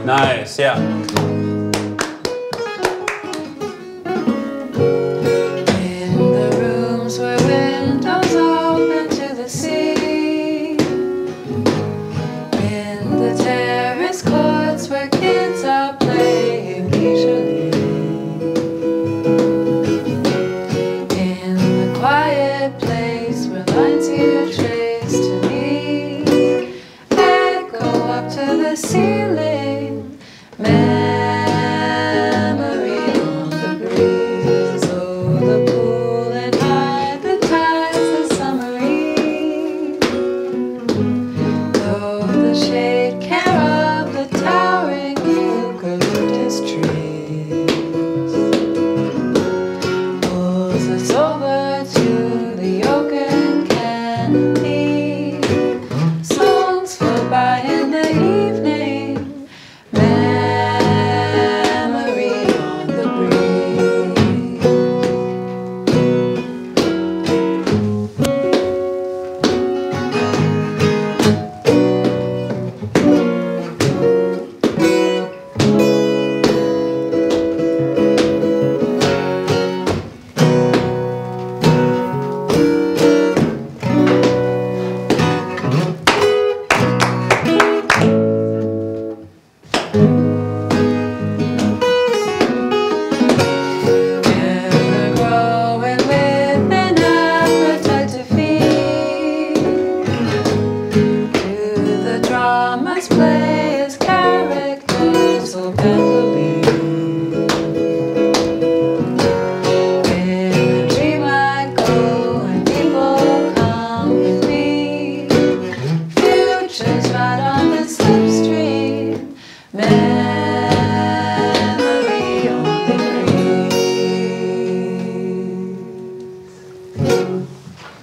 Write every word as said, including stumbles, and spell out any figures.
Nice, yeah. In the rooms where windows open to the sea, in the terrace courts where kids are playing leisurely, in the quiet place where lines you trace to me echo up to the ceiling. Memory on the breeze, oh the pool and hide the tides, the summer eve. Though the shade care of the towering eucalyptus trees pulls us over to the oaken canopy. Songs float by in the evening. Memory on the breeze. Ever growing with an appetite to feed. Do the dramas play as characters so peacefully? In a dream I go and people come with me. Futures right on the